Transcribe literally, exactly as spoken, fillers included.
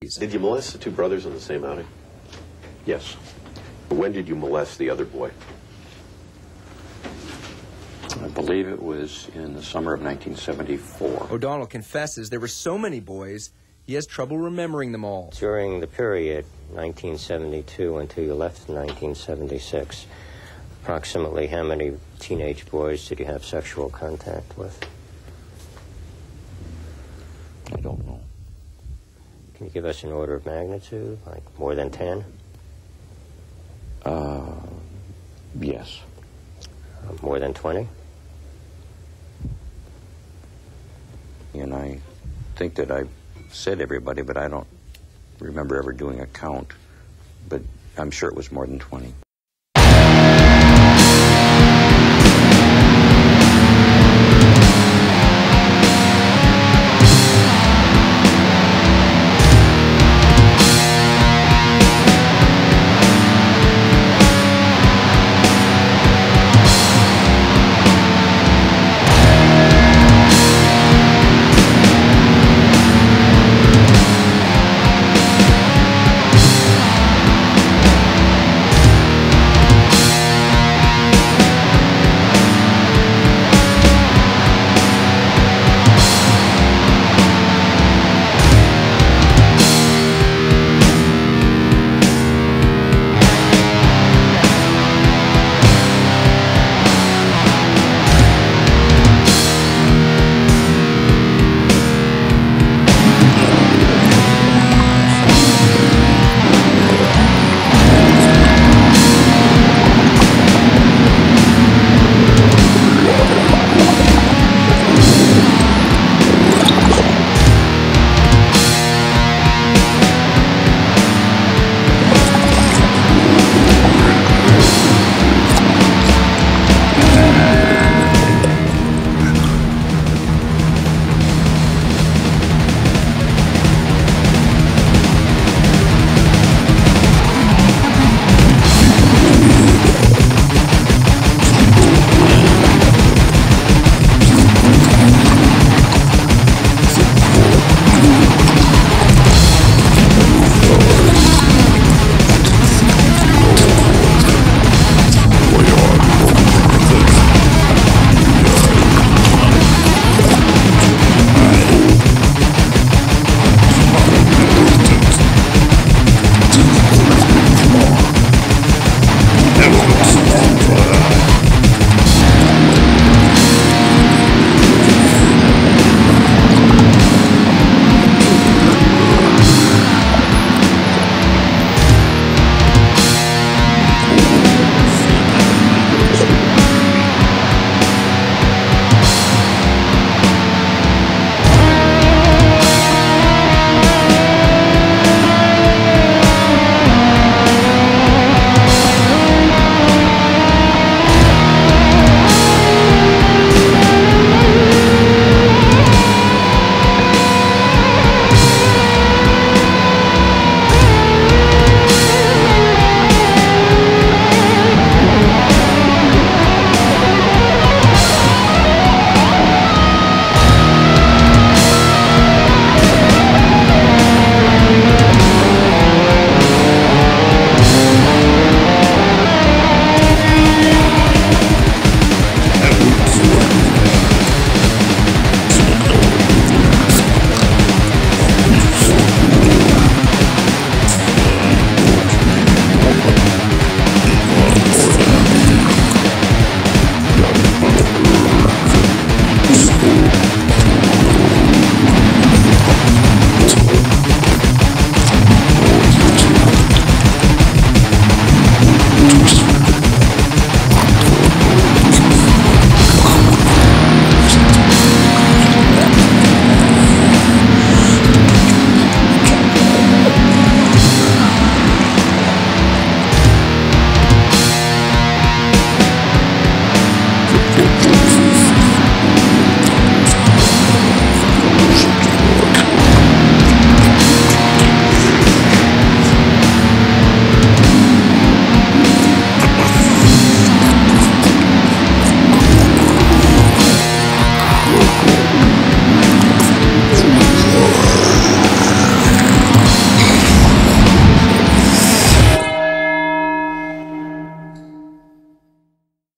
Did you molest the two brothers on the same outing? Yes. When did you molest the other boy? I believe it was in the summer of nineteen seventy-four. O'Donnell confesses there were so many boys, he has trouble remembering them all. During the period nineteen seventy-two until you left in nineteen seventy-six, approximately how many teenage boys did you have sexual contact with? I don't know. Can you give us an order of magnitude, like more than ten? Uh, yes. Uh, more than twenty? And I think that I said everybody, but I don't remember ever doing a count. But I'm sure it was more than twenty.